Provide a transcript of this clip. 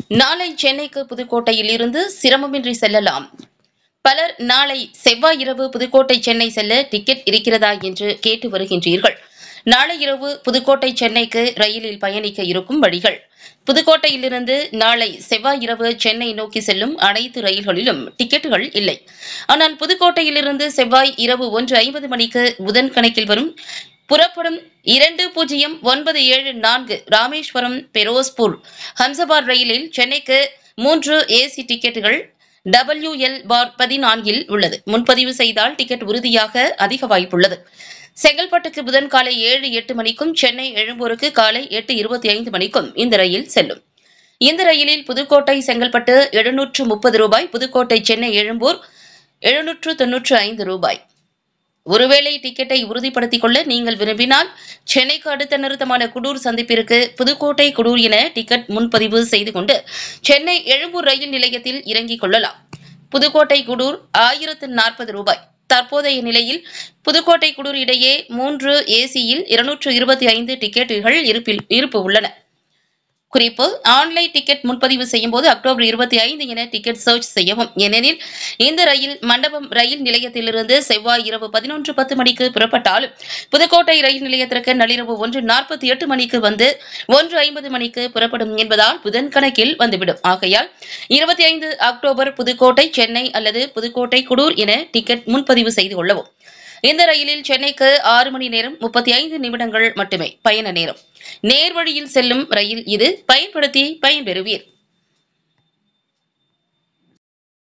நாளை சென்னைக்கு புதுக்கோட்டையில் இருந்து சிரமமின்றி செல்லலாம். பலர் நாளை செவ்வாய் இரவு புதுக்கோட்டை சென்னை செல்ல டிக்கெட் இருக்கிறதா என்று கேட்டு வருகின்றீர்கள். நாளை இரவு புதுக்கோட்டை சென்னைக்கு ரயிலில் பயணிக்க இருக்கும் வழிகள். புதுக்கோட்டையிலிருந்து நாளை செவ்வாய் இரவு சென்னை நோக்கி செல்லும் அனைத்து ரயில்களிலும் டிக்கெட்டுகள் இல்லை. ஆனால் புதுக்கோட்டையிலிருந்து செவ்வாய் இரவு 1:50 மணிக்கு புதன் கணக்கில் வரும் புறப்படும் 209774 ராமேஸ்வரம் பெரோஸ்பூர் ஹம்சபார் ரயிலில் சென்னைக்கு 3 ஏசி டிக்கெட்டுகள் WL-14 உள்ளது. முன்பதிவு செய்தால் டிக்கெட் உறுதியாக அதிக வாய்ப்புள்ளது. செங்கல்பட்டுக்கு புதன் காலை 7-8 மணிக்கும் சென்னை எழும்பூருக்கு காலை 8:25 மணிக்கும் இந்த ரயில் செல்லும். இந்த ரயிலில் புதுக்கோட்டை செங்கல்பட்டு ரூபாய் 730, புதுக்கோட்டை சென்னை எழும்பூர் ரூபாய் 795. ஒருவேளை டிக்கெட்டை உறுதிப்படுத்திக் கொள்ள நீங்கள் விரும்பினால் சென்னைக்கு அடுத்த நிறுத்தமான குடூர் சந்திப்பிற்கு புதுக்கோட்டை குடூர் என டிக்கெட் முன்பதிவு செய்து கொண்டு சென்னை எழும்பூர் ரயில் நிலையத்தில் இறங்கிக் கொள்ளலாம். புதுக்கோட்டை குடூர் ரூபாய் 1040. தற்போதைய நிலையில் புதுக்கோட்டை குடூர் இடையே 3 ஏசியில் 225 டிக்கெட்டுகள் இருப்பு உள்ளன. குறிப்பு: ஆன்லைன் டிக்கெட் முன்பதிவு செய்யும் போது அக்டோபர் 25 என டிக்கெட் சர்ச் செய்யவும். ஏனெனில் இந்த ரயில் மண்டபம் ரயில் நிலையத்திலிருந்து செவ்வாய் இரவு 11:10 மணிக்கு புறப்பட்டாலும் புதுக்கோட்டை ரயில் நிலையத்திற்கு நள்ளிரவு 1:48 மணிக்கு வந்து 1:50 மணிக்கு புறப்படும் என்பதால் புதன் கணக்கில் வந்துவிடும். ஆகையால் 25 அக்டோபர் புதுக்கோட்டை சென்னை அல்லது புதுக்கோட்டை குடூர் என டிக்கெட் முன்பதிவு செய்து கொள்ளவும். இந்த ரயிலில் சென்னைக்கு 6 மணி நேரம் 35 நிமிடங்கள் மட்டுமே பயண நேரம். நேர்வழியில் செல்லும் ரயில் இது. பயன்படுத்தி பயன்பெறுவீர்.